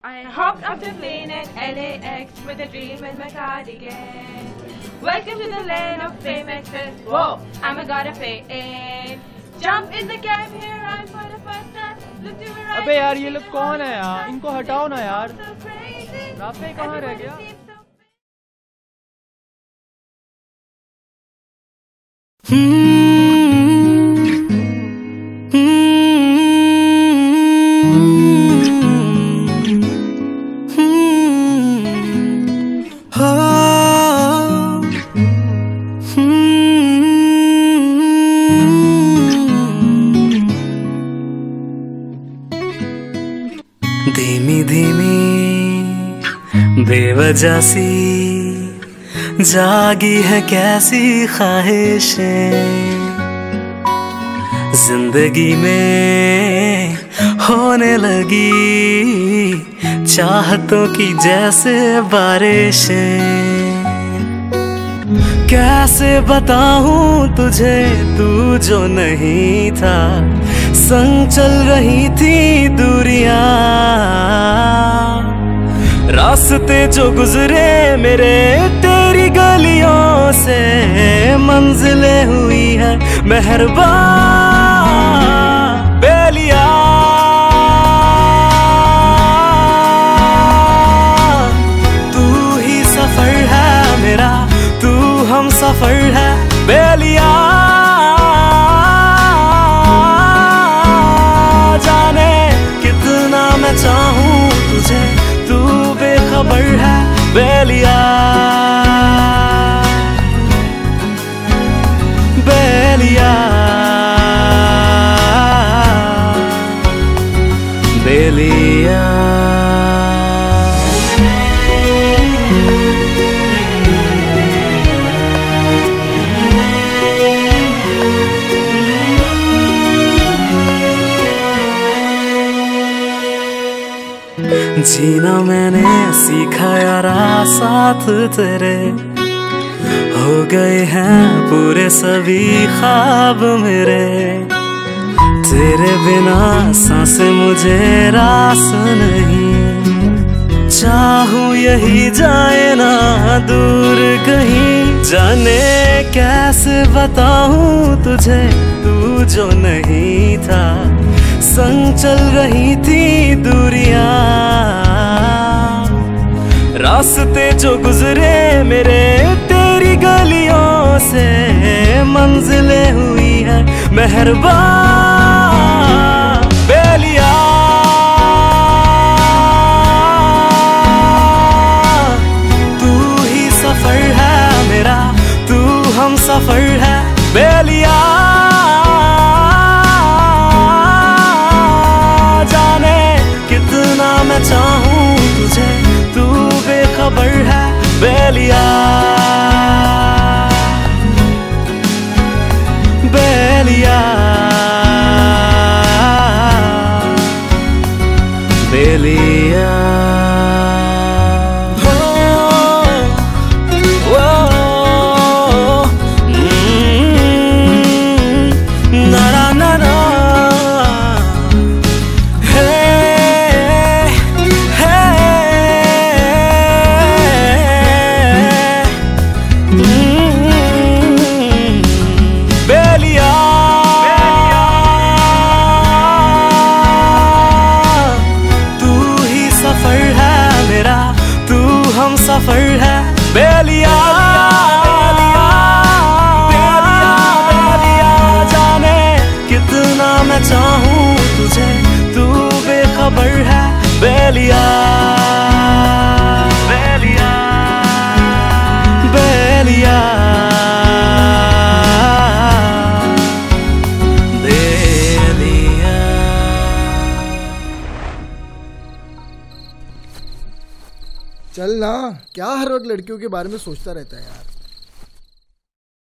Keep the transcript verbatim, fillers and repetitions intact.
I hopped off the plane at L A X with a dream in my cardigan. Welcome to the land of fame excess. Whoa, I'm a gotta pay it. Jump in the cab here, I'm for the first time. Look to my right. अबे यार ये लोग कौन है यार? इनको हटाओ ना यार. राफे कहाँ रह गया? धीमी धीमी बेवजह सी जागी है कैसी ख्वाहिशें जिंदगी में होने लगी चाहतों की जैसे बारिशें। कैसे बताऊं तुझे तू जो नहीं था, संग चल रही थी दूरियां, रास्ते जो गुजरे मेरे तेरी गलियों से, मंजिलें हुई है मेहरबान बेलिया। तू ही सफर है मेरा, तू हम सफर है बेलिया। जाने कितना मैं चाहूं तुझे, तू बेखबर है बेलिया। बेलिया बेलिया जीना मैंने सीखा यारा साथ तेरे, हो गए हैं पूरे सभी ख्वाब मेरे। तेरे बिना सांसें मुझे रास नहीं, चाहूं यही जाए ना दूर कहीं। जाने कैसे बताऊं तुझे तू जो नहीं था, संग चल रही थी दूरियां, रास्ते जो गुजरे मेरे तेरी गलियों से, मंजिलें हुई है मेहरबान बेलिया। तू ही सफर है मेरा, तू हम सफर है बेलिया। जाने कितना मैं चाहूं तुझे, तू बेखबर है बेलिया। बेलिया बेलिया हो वो ना ना ना ना सफर है बेलिया। जाने कितना मैं चाहूं तुझे, तू बेखबर है बेलिया। बेलिया बेलिया चल ना, क्या हर वक्त लड़कियों के बारे में सोचता रहता है यार।